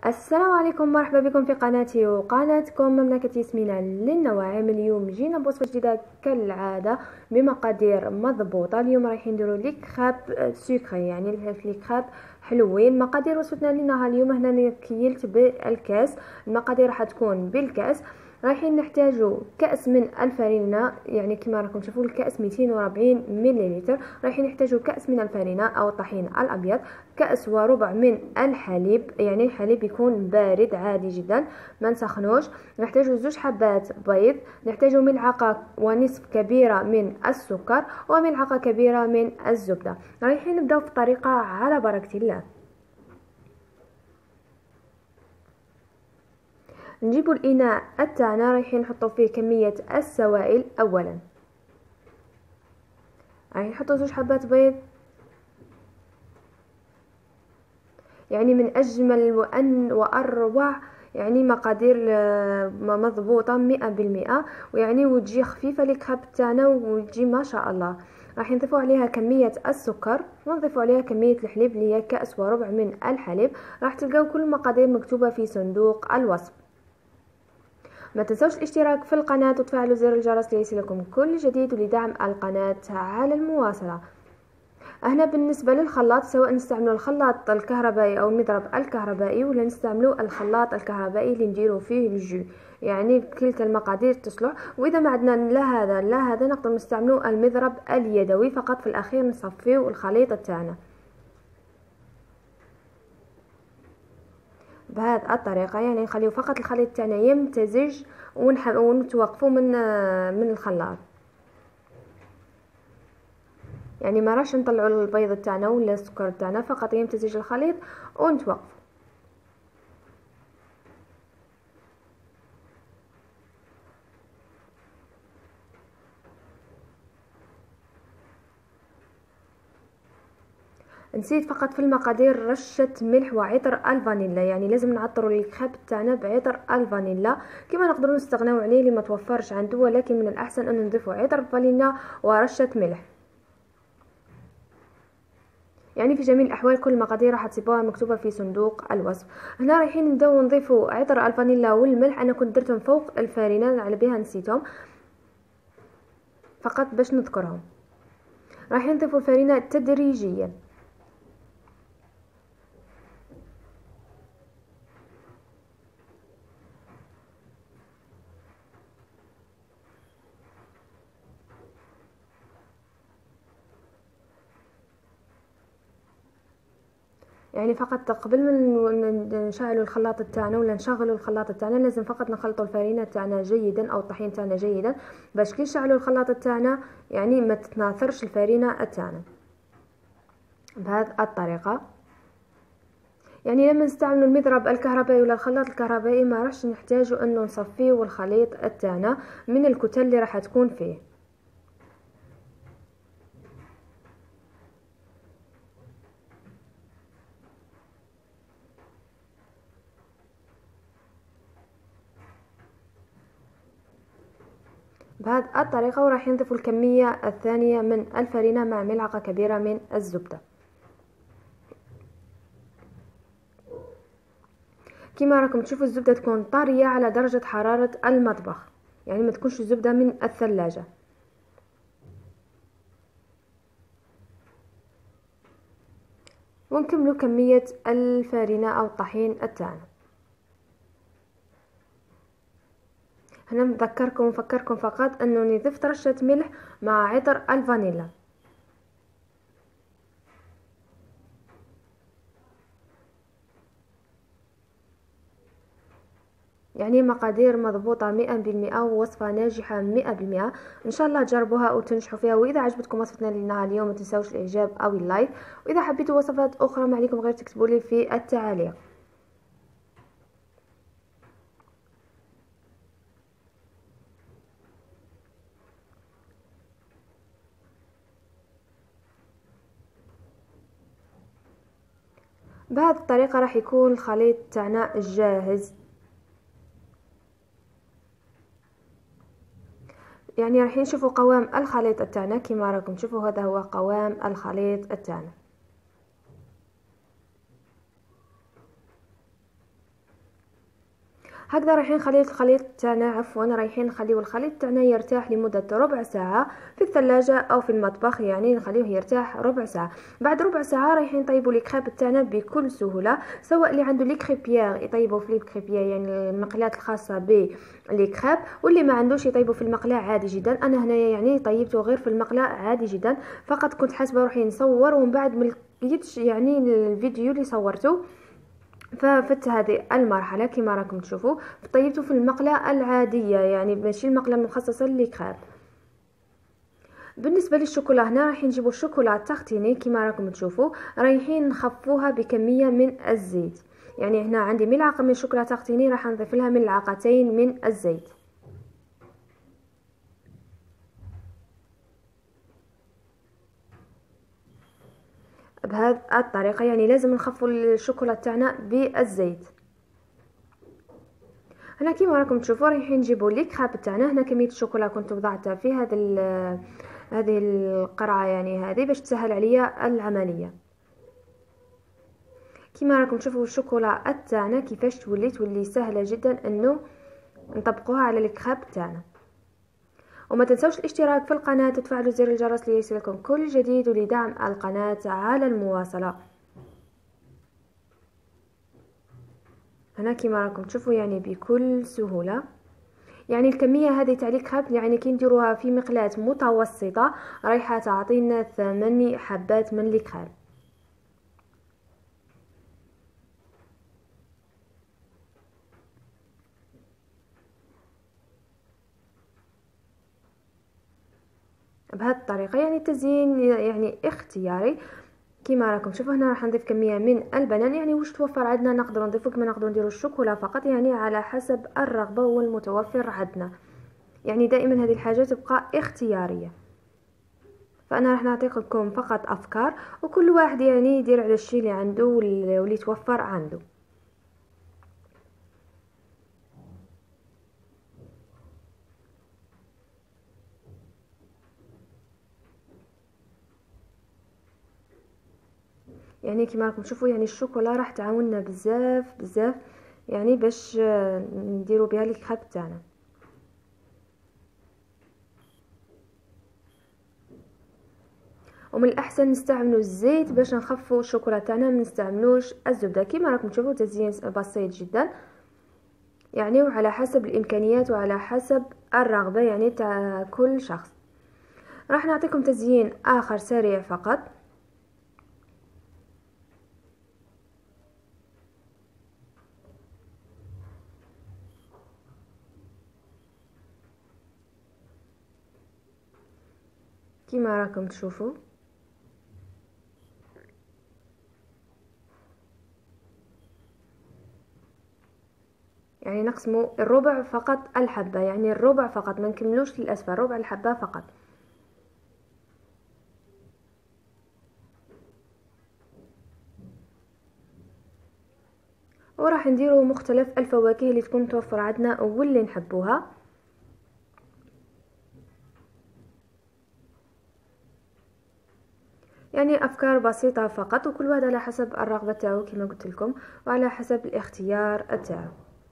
السلام عليكم، مرحبا بكم في قناتي وقناتكم مملكة ياسمينة للنواعم. اليوم جينا بوصفة جديدة كالعادة بمقادير مضبوطة. اليوم رايحين نديرو لي كراب سكري، يعني لي كراب حلوين. مقادير وصفتنا لنا اليوم هنا كيلت بالكاس. المقادير راح تكون بالكاس. رايحين نحتاجو كأس من الفرينة، يعني كما راكم تشوفوا الكأس 240 ملل. رايحين نحتاجو كأس من الفرينة او الطحين الابيض، كأس وربع من الحليب، يعني الحليب يكون بارد عادي جدا ما نسخنوش. نحتاجو 2 حبات بيض، نحتاجو ملعقة ونصف كبيرة من السكر وملعقة كبيرة من الزبدة. رايحين نبداو في الطريقة على بركة الله. نجيبوا الإناء تاعنا، رايحين نحطوا فيه كمية السوائل. اولا رايحين نحطوا 2 حبات بيض، يعني من اجمل واروع يعني مقادير مضبوطه 100%، ويعني وتجي خفيفه الكراب تاعنا وتجي ما شاء الله. راح نضيفوا عليها كميه السكر ونضيفوا عليها كميه الحليب اللي هي كأس وربع من الحليب. راح تلقاو كل المقادير مكتوبه في صندوق الوصف. ما تنسوش الاشتراك في القناه وتفعلوا زر الجرس ليصلكم كل جديد ولدعم القناه على المواصله. هنا بالنسبة للخلاط، سواء نستعملوا الخلاط الكهربائي او المضرب الكهربائي ولا نستعملوا الخلاط الكهربائي اللي نديروا فيه الجو، يعني كلتا المقادير تصلح. واذا ما عندنا لا هذا لا هذا نقدر نستعملوا المضرب اليدوي فقط، في الاخير نصفيو الخليط تاعنا بهذه الطريقة. يعني نخليو فقط الخليط تاعنا يمتزج ونتوقفوا من الخلاط، يعني ما راش نطلعوا البيض تاعنا ولا السكر تاعنا، فقط يمتزج الخليط ونتوقف. نسيت فقط في المقادير رشة ملح وعطر الفانيلا، يعني لازم نعطروا الكريب تاعنا بعطر الفانيلا. كما نقدروا نستغناو عليه اللي ما توفرش عنده، ولكن من الاحسن ان نضيفوا عطر فانيلا ورشة ملح. يعني في جميع الاحوال كل المقادير راح تصيبوها مكتوبه في صندوق الوصف. هنا رايحين نبداو نضيفوا عطر الفانيلا والملح. انا كنت درتهم فوق الفارينه على بها نسيتهم فقط باش نذكرهم. رايحين نضيفوا الفارينه تدريجيا. يعني فقط قبل ما نشعلوا الخلاط تاعنا ولا نشغلوا الخلاط تاعنا لازم فقط نخلطوا الفرينه تاعنا جيدا او الطحين تاعنا جيدا، باش كي نشعلوا الخلاط تاعنا يعني ما تتناثرش الفرينه تاعنا بهذه الطريقه. يعني لما نستعملوا المضرب الكهربائي ولا الخلاط الكهربائي ما راحش نحتاجوا انه نصفيه الخليط تاعنا من الكتل اللي راح تكون فيه. بهذه الطريقة وراح نضيف الكمية الثانية من الفرينة مع ملعقة كبيرة من الزبدة. كما راكم تشوفوا الزبدة تكون طرية على درجة حرارة المطبخ، يعني ما تكونش الزبدة من الثلاجة. ونكملوا كمية الفرينة او الطحين تاعنا. هنا نذكركم ونفكركم فقط انه ضفت رشة ملح مع عطر الفانيلا. يعني مقادير مضبوطة 100% ووصفة ناجحة 100%. ان شاء الله تجربوها وتنجحوا فيها. واذا عجبتكم وصفتنا لنا اليوم ما تنسوش الاعجاب او اللايك، واذا حبيتوا وصفات اخرى ما عليكم غير تكتبوا لي في التعاليق. بهذه الطريقة راح يكون الخليط تاعنا جاهز. يعني راح نشوفوا قوام الخليط تاعنا كما راكم تشوفوا، هذا هو قوام الخليط تاعنا. هكذا رايحين نخليو الخليط تاعنا، عفوا رايحين نخليو الخليط تاعنا يرتاح لمدة ربع ساعة في الثلاجة او في المطبخ، يعني نخليوه يرتاح ربع ساعة. بعد ربع ساعة رايحين نطيبوا لي كريب تاعنا بكل سهولة، سواء اللي عنده لي كريبيير يطيبوا في لي كريبيير يعني المقلاة الخاصة باللي كريب، واللي ما عندوش يطيبوا في المقلاة عادي جدا. انا هنايا يعني طيبته غير في المقلاة عادي جدا، فقط كنت حاسبة روحي نصور ومن بعد ما لقيتش يعني الفيديو اللي صورته ففت هذه المرحلة كما راكم تشوفوا طيبته في المقلاة العادية، يعني ماشي المقلاة المخصصة للكريب. بالنسبة للشوكولا هنا رايحين نجيبوا الشوكولا تارتيني كما راكم تشوفوا، رايحين نخفوها بكمية من الزيت. يعني هنا عندي ملعقة من الشوكولا تارتيني راح نضيف لها ملعقتين من الزيت. بهذه الطريقة يعني لازم نخفوا الشوكولا تاعنا بالزيت. هنا كيما راكم تشوفوا رايحين نجيبوا لي كريب تاعنا. هنا كميه الشوكولا كنت وضعتها في هذه القرعه يعني هذه باش تسهل عليا العمليه. كيما راكم تشوفوا الشوكولا تاعنا كيفاش تولي سهله جدا انه نطبقوها على الكريب تاعنا. وما تنسوش الاشتراك في القناه وتفعلوا زر الجرس ليصلكم كل جديد ولدعم القناه على المواصله. هنا كيما راكم تشوفوا يعني بكل سهوله، يعني الكميه هذه تاع الكريب يعني كي نديروها في مقلاة متوسطه رايحه تعطينا 8 حبات من الكريب. بهذه الطريقه يعني التزيين يعني اختياري. كيما راكم شوفوا هنا راح نضيف كميه من البنان، يعني واش توفر عندنا نقدروا نضيفوا كما نقدروا نديروا الشوكولا فقط، يعني على حسب الرغبه والمتوفر عندنا. يعني دائما هذه الحاجه تبقى اختياريه، فانا راح نعطيكم فقط افكار وكل واحد يعني يدير على الشيء اللي عنده واللي يتوفر عنده. يعني كما راكم تشوفوا يعني الشوكولا راح تعاوننا بزاف يعني باش نديروا بها الكريب تاعنا. ومن الاحسن نستعملوا الزيت باش نخفوا الشوكولا تاعنا، ما نستعملوش الزبده. كما راكم تشوفوا تزيين بسيط جدا يعني، وعلى حسب الامكانيات وعلى حسب الرغبه يعني تاع كل شخص. راح نعطيكم تزيين اخر سريع فقط. كما راكم تشوفوا يعني نقسموا الربع فقط الحبة، يعني الربع فقط ما نكملوش للأسفل، ربع الحبة فقط. وراح نديروا مختلف الفواكه اللي تكون توفر عندنا واللي نحبوها. يعني افكار بسيطه فقط، وكل واحد على حسب الرغبه تاعو كما قلت لكم وعلى حسب الاختيار تاعو.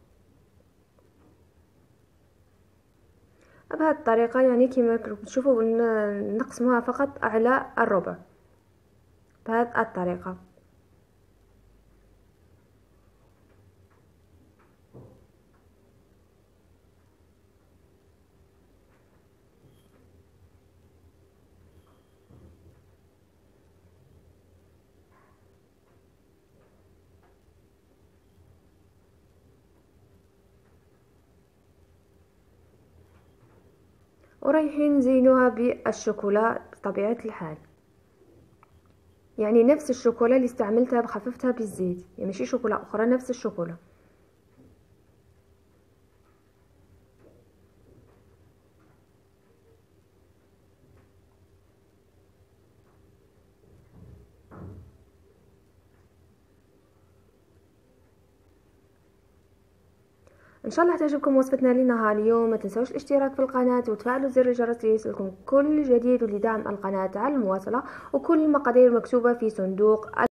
بهذه الطريقه يعني كما تشوفوا نقسموها فقط على الربع بهذه الطريقه. ورايحين نزينوها بالشوكولا بطبيعه الحال، يعني نفس الشوكولا اللي استعملتها بخففتها بالزيت، يعني ماشي شوكولا اخرى، نفس الشوكولا. ان شاء الله تعجبكم وصفتنا لنهار اليوم. ما تنسوش الاشتراك في القناة وتفعلوا زر الجرس ليصلكم كل جديد ولدعم القناة على المواصلة، وكل المقادير مكتوبة في صندوق